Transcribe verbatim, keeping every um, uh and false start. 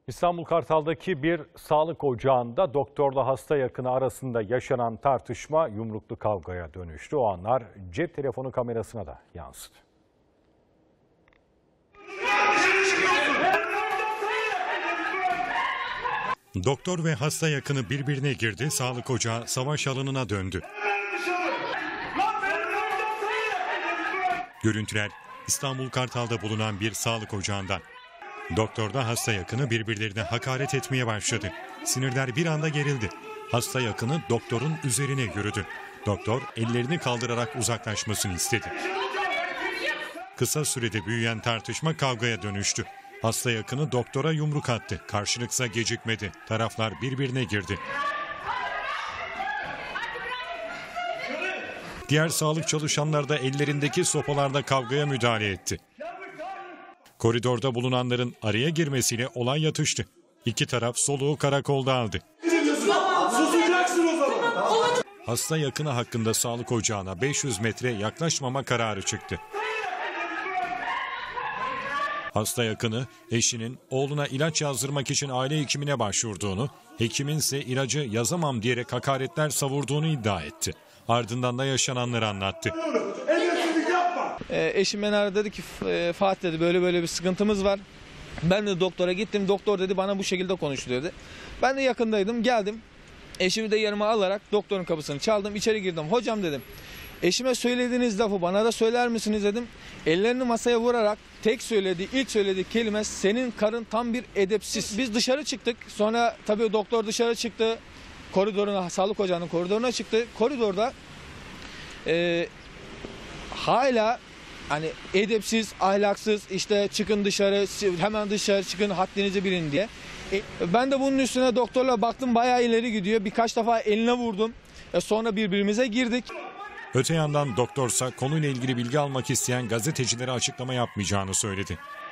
İstanbul Kartal'daki bir sağlık ocağında doktorla hasta yakını arasında yaşanan tartışma yumruklu kavgaya dönüştü. O anlar cep telefonu kamerasına da yansıdı. Doktor ve hasta yakını birbirine girdi, sağlık ocağı savaş alanına döndü. Görüntüler İstanbul Kartal'da bulunan bir sağlık ocağından. Doktorda hasta yakını birbirlerine hakaret etmeye başladı. Sinirler bir anda gerildi. Hasta yakını doktorun üzerine yürüdü. Doktor ellerini kaldırarak uzaklaşmasını istedi. Kısa sürede büyüyen tartışma kavgaya dönüştü. Hasta yakını doktora yumruk attı. Karşılıksa gecikmedi. Taraflar birbirine girdi. Diğer sağlık çalışanları da ellerindeki sopalarda kavgaya müdahale etti. Koridorda bulunanların araya girmesiyle olay yatıştı. İki taraf soluğu karakolda aldı. Susacaksın o zaman. Hasta yakını hakkında sağlık ocağına beş yüz metre yaklaşmama kararı çıktı. Hasta yakını eşinin oğluna ilaç yazdırmak için aile hekimine başvurduğunu, hekimin ise ilacı yazamam diyerek hakaretler savurduğunu iddia etti. Ardından da yaşananları anlattı. E, eşim beni aradı, dedi ki Fatih dedi böyle böyle bir sıkıntımız var. Ben de doktora gittim. Doktor dedi bana bu şekilde konuştu dedi. Ben de yakındaydım, geldim. Eşimi de yanıma alarak doktorun kapısını çaldım. İçeri girdim. Hocam dedim. Eşime söylediğiniz lafı bana da söyler misiniz dedim. Ellerini masaya vurarak tek söylediği, ilk söylediği kelime senin karın tam bir edepsiz. Biz dışarı çıktık. Sonra tabii doktor dışarı çıktı. Koridoruna, sağlık ocağının koridoruna çıktı. Koridorda e, hala hani edepsiz, ahlaksız, işte çıkın dışarı, hemen dışarı çıkın, haddinizi bilin diye. E, ben de bunun üstüne doktorla baktım, bayağı ileri gidiyor. Birkaç defa eline vurdum. E, sonra birbirimize girdik. Öte yandan doktorsa konuyla ilgili bilgi almak isteyen gazetecilere açıklama yapmayacağını söyledi.